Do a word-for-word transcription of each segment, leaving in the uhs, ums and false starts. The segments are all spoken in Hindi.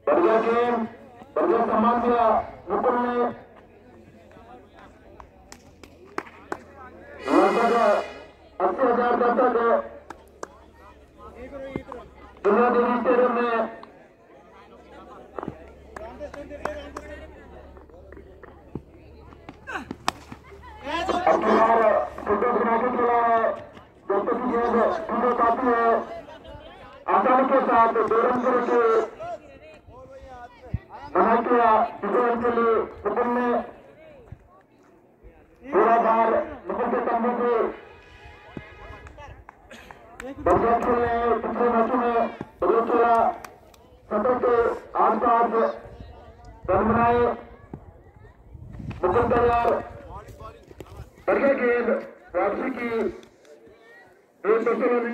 बढ़िया गेम, बढ़िया सम्मान दिया मुकुल ने। लगभग अस्सी हजार दर्शक दुनिया देवी स्टेडियम में अब फिलहाल फुटबॉल ग्राउंड खेला है। जैसे कि गेंद सीधे आती है आसानी के साथ दो रन के लिए बना किया विजय के लिए मुकुल ने पूरा बार मुकुल के तंबू से बढ़िया खेलने पिछले मैचों में बढ़िया खेला। सत्रह के आसपास रन बनाए मुकुल तैयार। बढ़िया गेंद वापसी की एक दशा में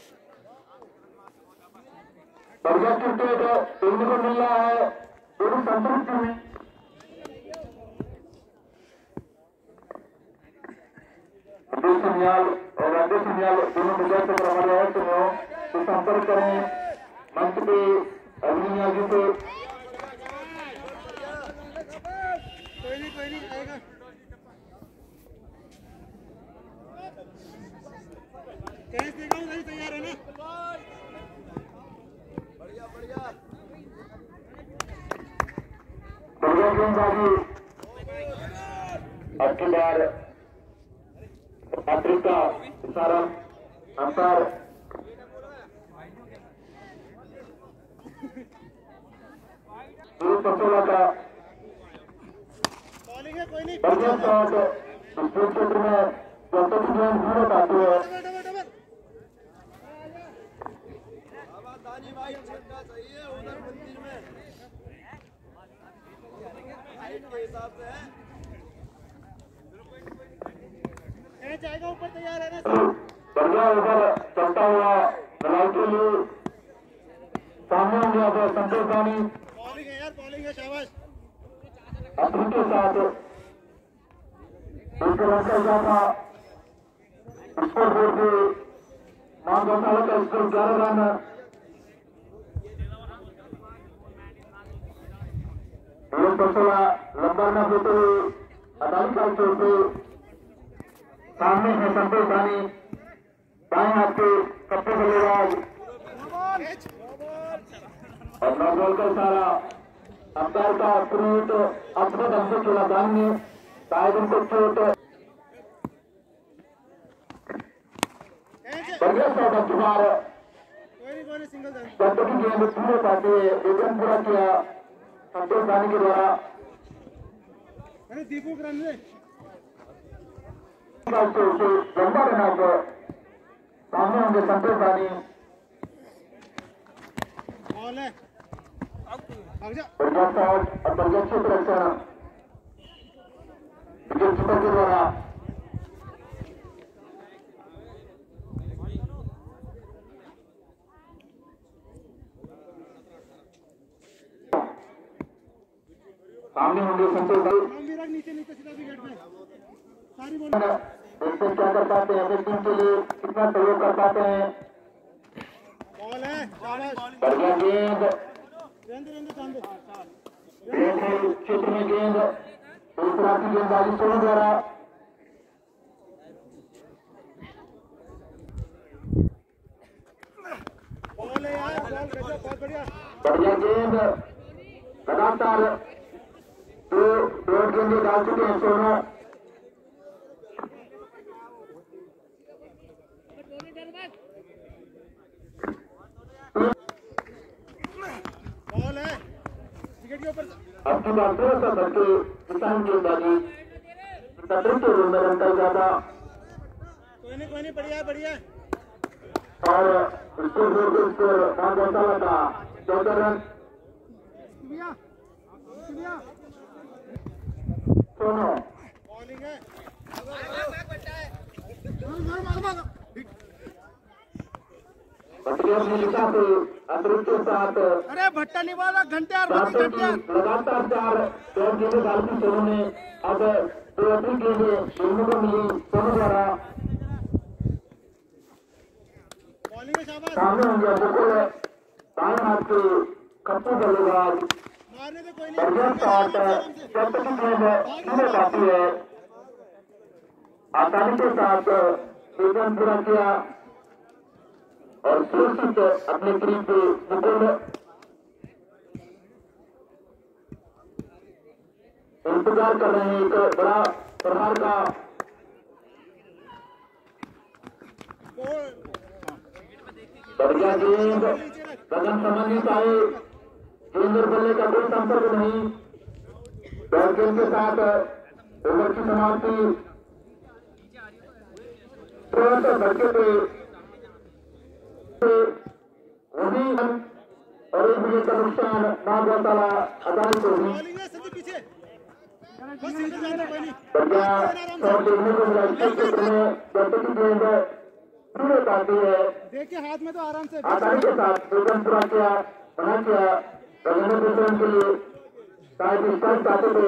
बढ़िया क्रिकेट देखने को मिल रहा है। दोनों संतुष्ट हुई संज्ञाल और राज्य संज्ञाल दोनों विजय से हमारे है सुनो तो संपर्क करें मंच पे अग्निया जी से। कोई नहीं कोई नहीं आएगा। कैच देगा नहीं तैयार है ना। बढ़िया बढ़िया बढ़िया गेंदबाजी अब की बार अफ्रीका इशारा अंतर पसोला का बढ़िया शॉट स्पोर्ट क्षेत्र में जैसे कि गेंद भारत आती है। जाएगा ऊपर तैयार है ना। बढ़िया ओवर चलता हुआ दलाई के लिए सामने हो गया था संतोष दानी। बॉलिंग है यार बॉलिंग है शाबाश। अपनी के साथ एक रन का गया था स्कोर बोर्ड के मान गौशाला का स्कोर ग्यारह रन। एक पसोला लंबा न देते हुए अदाली का छोड़ से सामने है संतोष दानी बाएं हाथ के कप्पे बल्लेबाज और नौ बॉल का इशारा अंपायर का ट्रीट अपने ढंग से खेला दान ने शायद उनको चोट। बढ़िया शॉट अब बार जब तक गेंद पूरे पाते एक रन पूरा किया संतोष दानी के द्वारा। दीपू रन में लंबा बना कर सामने होंगे संतोष दानी। बढ़िया शॉट और बढ़िया क्षेत्र रक्षण विकेट कीपर के द्वारा। सामने होंगे संतोष दानी। नीचे नीचे सीधा विकेट में सारी बॉल देखते क्या कर पाते हैं अपनी टीम के लिए कितना सहयोग कर पाते हैं। बॉल है बढ़िया गेंद क्षेत्र में गेंद दूसरा की गेंदबाजी सोनू द्वारा। बॉल है यार बॉल बहुत बढ़िया बढ़िया गेंद लगातार दो दो गेंदें डाल चुके हैं सोनू। बॉल है विकेट के ऊपर। अब की बात थोड़ा सा करके किसान गेंदबाजी सत्रह के रूम में रन का ज्यादा। कोई नहीं कोई नहीं बढ़िया बढ़िया। और स्कोर बोर्ड के स्कोर मान गौशाला का चौदह रन। सोनू बॉलिंग है भट्टिया ने लिखा से अतिरिक्त के साथ अरे भट्टा नहीं वाला घंटे लगातार चार चार गेंदें डालती सोनू ने। अब दो अतिरिक्त गेंदें देखने को मिली सोनू द्वारा। सामने होंगे बिल्कुल दाएं हाथ के कप्पू बल्लेबाज मारने से कोई नहीं बढ़िया शॉट जब तक गेंद छूने पाती है आसानी के साथ एक रन पूरा किया और सुरक्षित अपने क्रीज पे मुकुल इंतजार कर रहे हैं एक बड़ा प्रहार का। बढ़िया गेंद कदम संबंधित आए गेंद और बल्ले का कोई संपर्क नहीं। डॉट गेंद के साथ ओवर की समाप्ति तुरंत धक्के पे वही और एक विकेट का नुकसान मां गौशाला अदालत होगी। बॉलिंग है संदीप पीछे बस सिंगल जाना कोई नहीं बढ़िया शॉट देखने को मिला इस क्षेत्र में जब तक गेंद पूरे पाती है देखिए हाथ में तो आराम से आसानी के साथ दो रन पूरा किया बना किया रविंद्र प्रसन्न के लिए शायद स्ट्राइक आते थे।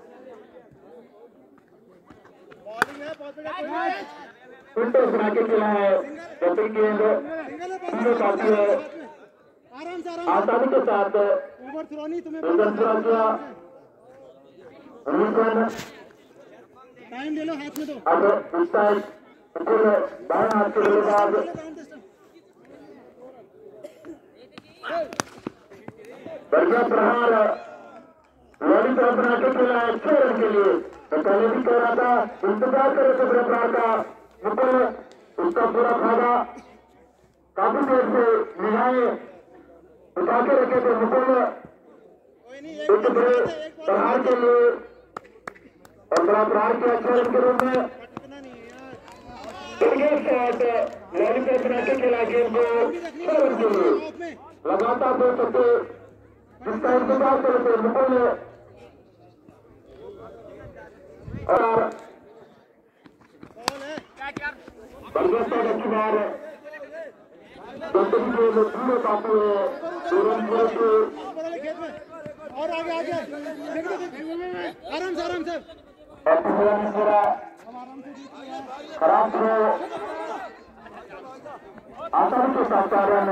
बॉलिंग है बहुत बढ़िया उल्टे बना के खेला है जब तक गेंद पूरे पाती है आराम से आराम आसानी के साथ ओवर थ्रो नहीं तुम्हें दो रन पूरा किया उन्नीस रन। टाइम ले लो हाथ में तो अब स्ट्राइक बिल्कुल बाएं हाथ के बल्लेबाज बढ़िया प्रहार लॉरी तरफ बना के खेला है छह रन के लिए। मैं पहले भी कह रहा था इंतजार करे थे बड़े प्रहार का मुकुल उसका पूरा फायदा काफी देर से निगाहें उठा के रखे थे मुकुल कोई नहीं एक बड़े प्रहार के लिए और बड़ा प्रहार किया छह रन के रूप में। पटकना नहीं है यार शॉट लॉरी तरफ बना के खेला गेम को छह रन के लिए हाथ में लगातार दो छक्के जिसका इंतजार कर रहे थे मुकुल ने और बॉल है बढ़िया शॉट अच्छी बार दोस्तों के लोग पूरे पाते हैं दो रन पूरे के ऊपर वाले खेत में और आगे आगे देख लो देख आराम से आराम से और पूरा नहीं पूरा हम आराम से जीत रहे हैं खराब थ्रो आसानी के साथ चार रन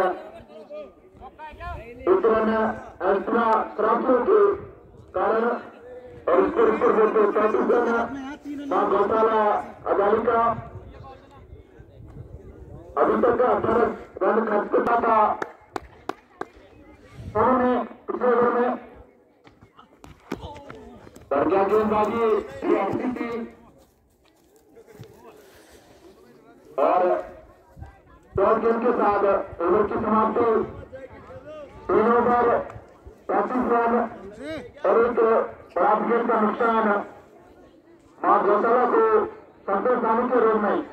एक रन एक्स्ट्रा खराब थ्रो के कारण और इसके ऊपर बोलते पैंतीस रन मां गौशाला अदाली का अभी तक का अठारह रन खर्च करता था उन्होंने पिछले ओवर में बढ़िया गेंदबाजी रियासती थी और डॉट गेंद के साथ ओवर की समाप्ति तीन ओवर पैंतीस रन और एक बड़ा विकेट का नुकसान मां गौशाला को संतोष दानी के रूप में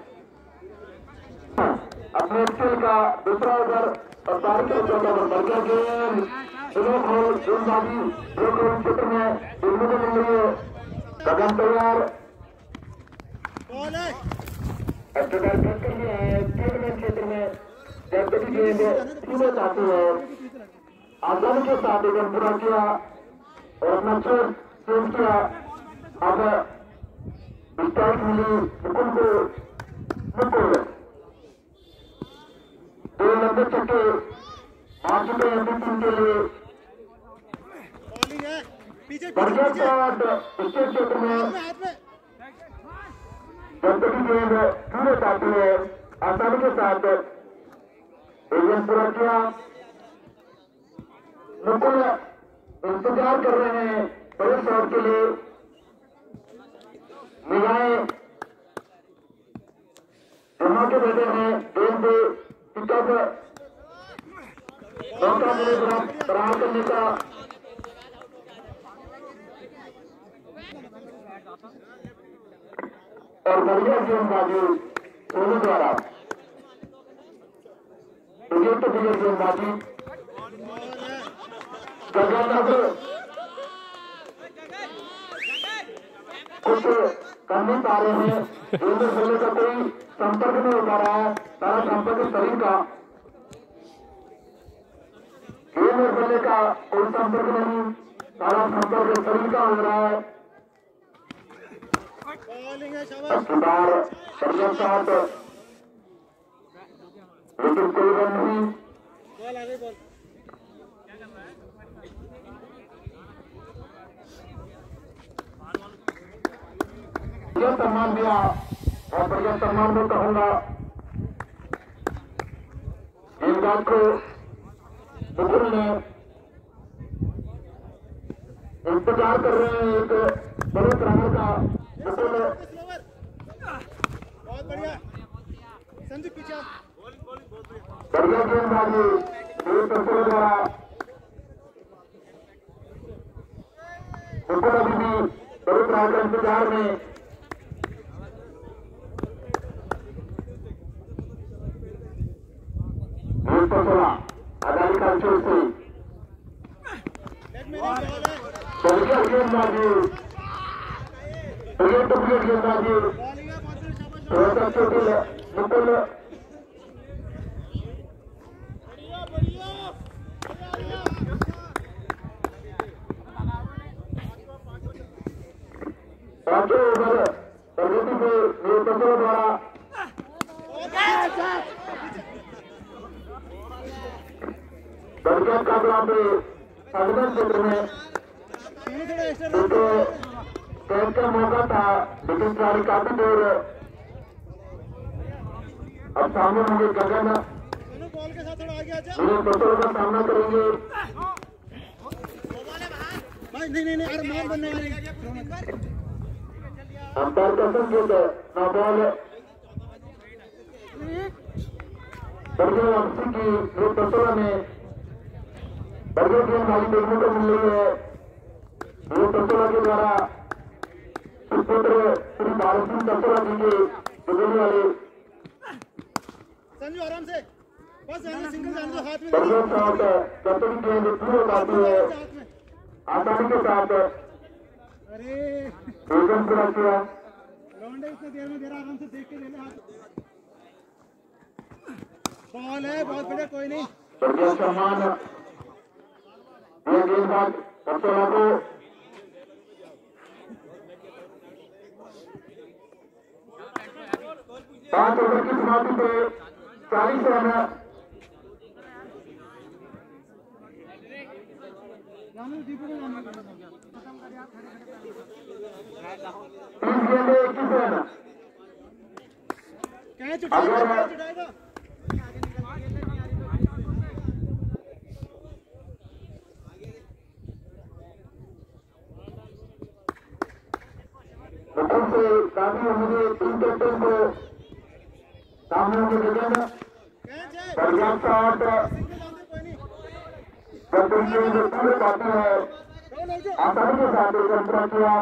अपने स्किल का दूसरा ओवर और चार के चौथा ओवर बढ़िया गेंद स्लो बॉल गेंदबाजी जो गेंद क्षेत्र में देखने को मिल रही है कदम तैयार बॉल है अस्पताल बंद कर दिया है टूर्नामेंट क्षेत्र में जब तक गेंद सीधे जाती है आसानी के साथ एक रन पूरा किया और अपना छह चेंज किया। अब स्ट्राइक मिली मुकुल को मुकुल दो लंबे छक्के आ चुके हैं टीम के लिए बॉलिंग है पीछे बढ़िया पीछे शॉट स्टेट क्षेत्र में हाथ में जब तक गेंद पूरे पाती है आसानी के साथ एक रन पूरा किया। मुकुल इंतजार कर रहे हैं बड़े शॉट के लिए निगाहें जमा के बैठे हैं गेंद पे पिकअप मौका मिले बराबर करने का और बढ़िया गेंदबाजी सोनू द्वारा विकेट विकेट गेंदबाजी कुछ कर नहीं पा रहे हैं गेंद बल्ले का कोई संपर्क नहीं हो पा रहा है सारा संपर्क शरीर का गेंद और बल्ले का कोई संपर्क नहीं सारा संपर्क शरीर का हो रहा है। बॉलिंग है शाबाश बार बढ़िया शॉट लेकिन कोई रन नहीं बॉल आ गई बॉल यह सम्मान दिया और बढ़िया सम्मान में कहूंगा गेंदबाज को मुकुल ने इंतजार कर रहे हैं एक बड़े रनर का। मुकुल बहुत बढ़िया संजू पीछे बढ़िया गेंदबाजी द्वारा मुकुल अभी भी बड़े रनर का इंतजार में। आजादी का अंचल से बढ़िया गेंदबाजी बढ़िया बढ़िया गेंदबाजी बहुत अच्छे थे मुकुल। पांचों ओवर प्रगति से नेतृत्व द्वारा बढ़िया काबला पे संगठन क्षेत्र में एक कैच का मौका था लेकिन खिलाड़ी काफी दूर। अब सामने होंगे गगन उन्हें बच्चों का सामना करेंगे। नहीं नहीं नहीं मार बनने अंपायर का संकेत नौ बॉल बढ़िया वापसी की नेतृत्व में बढ़िया गेंदबाजी देखने को मिल रही है। ये तस्वीर के द्वारा पुत्र श्री भारत सिंह तस्वीर जी के गुजरने वाले संजू आराम से बस जाने सिंगल जाने दो हाथ में बढ़िया शॉट कैप्टन गेंद पूरी आती है आसानी के साथ। अरे एकदम पूरा किया लौंडे इतने देर में देर आराम से देख के ले ले हाथ। बॉल है बहुत बढ़िया कोई नहीं बढ़िया सम्मान ये गेंदबाज पटोला को पांच ओवर की समाप्ति पे चालीस रन तीन गेंदे इक्कीस रन। कैच उठाएगा कैच उठाएगा मुकुल से काफी उम्मीदें टीम कैप्टन को सामने होंगे गगन बढ़िया शॉट कैप्टन गेंद पूरे पाती है आसानी के साथ एक रन पूरा किया।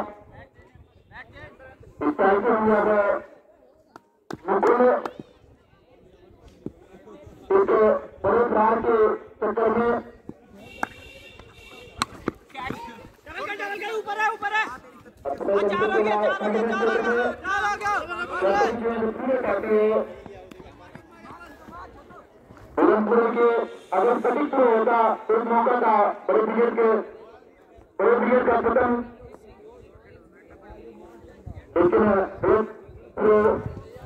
इस टाइम से हुआ है मुकुल एक बड़े प्रहार के चक्कर में ऊपर है ऊपर है अपने के अगर सटीक शुरू होता तो एक मौका था बड़े ब्रिगेड के बड़े ब्रिगेड का पतन लेकिन एक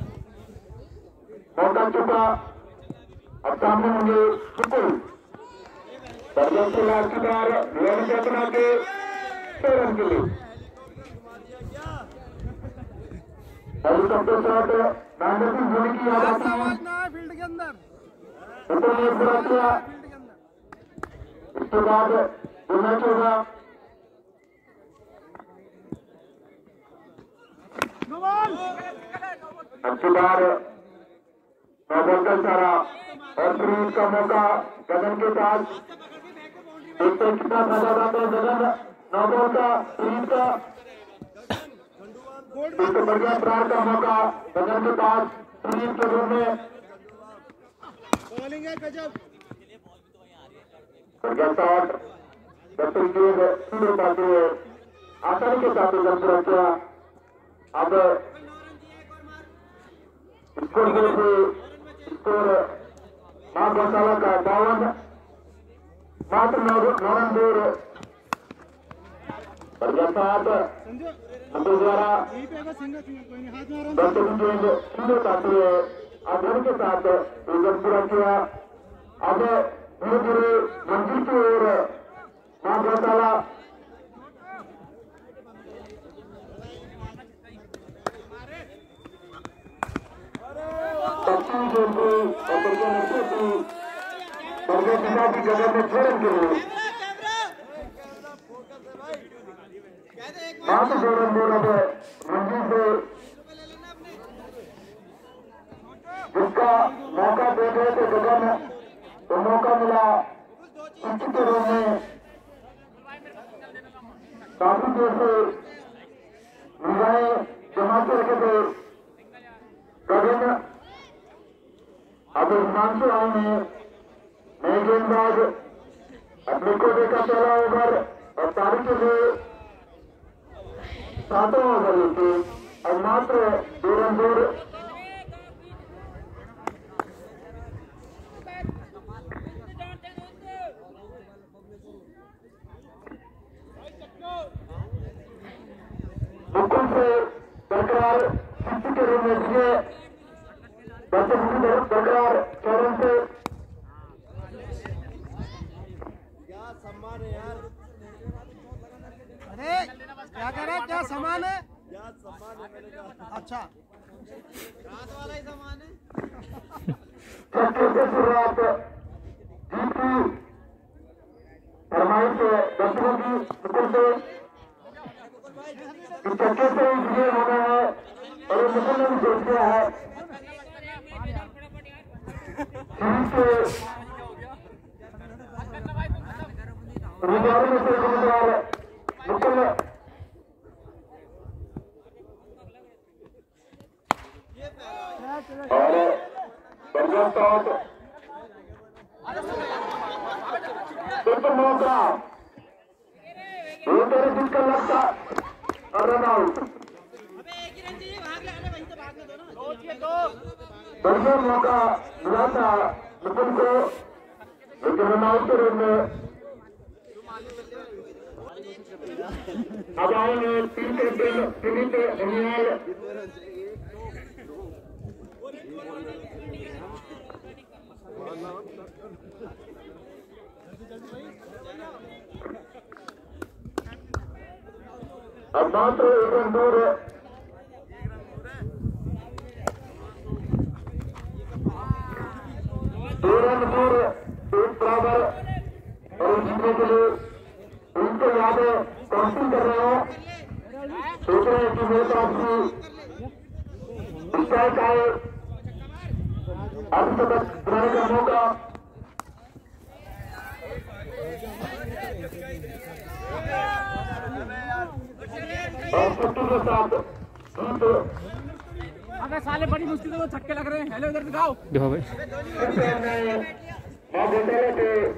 मौका चुका। अब सामने होंगे मुकुल बढ़िया से लास्ट बार लेन के बना के छह रन के लिए हेलीकॉप्टर शॉट महेंद्र सिंह धोनी की याद आती है फील्ड के अंदर ऊपर में पूरा किया। इसके बाद जो मैच होगा अच्छी बार नौ बॉल का इशारा और फ्रीज का मौका गगन के पास देखते कितना फायदा उठाते हैं गगन। नौ बॉल का फ्रीज का एक बढ़िया प्रहार का मौका गगन के पास फ्रीज के रूप में बॉलिंग है गजब बढ़िया शॉट कैप्टन गेंद सीधे पाती है आसानी के साथ रन पूरा किया। अब स्कोर बोर्ड से स्कोर मां गौशाला का बावन मात्र नौ रन दूर बढ़िया शॉट मुकुल द्वारा यहीं पे बस सिंगल कोई नहीं हाथ में आराम कैप्टन गेंद सीधे पाती है आसानी के साथ रन पूरा किया। अब धीरे धीरे मंजिल की ओर उनके पिता की जगह में छोड़ने के लिए पांच जोरन बोला है मंजिल से जिसका मौका दे रहे थे जगह में तो मौका मिला इसी के रूप में काफी देर से निगाहें जमा के रखे थे गगन अब हिमांशु आए हैं नए गेंदबाज अपने को देखा पहला ओवर और तारीख के लिए सातों ओवर लेके और मात्र दो रन दूर बिल्कुल से बरकरार सिक्स के रूप में दिए दर्शक बरकरार चौरन से क्या सम्मान है यार। अरे क्या कह रहा है, क्या सामान है, क्या सम्मान है मैंने कहा। अच्छा रात वाला ही सामान है। छक्के से शुरुआत जीत की फरमाइश दर्शकों की बिल्कुल से छक्के से विजय होना है और मुकुल ने भी सोच दिया है उम्मीदवारों में से उम्मीदवार मुकुल और बरगद टॉप एक मौका ये तेरे जिसका लगता और रन आउट बढ़िया मौका मिला था मुकुल को लेकिन रन आउट के रूप में अब आएंगे तीन कैप्टन सुमित अनियाल अब मात्र एक रन दूर दो रन दूर एक बराबर और जीतने के लिए उनको यादें काउंटिंग कर रहे हैं सोच रहे हैं कि मेरे पास भी स्ट्राइक आए अर्धशतक बनाने का मौका और छुट्टी के साथ अगर साले बड़ी मुश्किल से वो छक्के लग रहे हैं। हेलो इधर दिखाओ देखो भाई भाई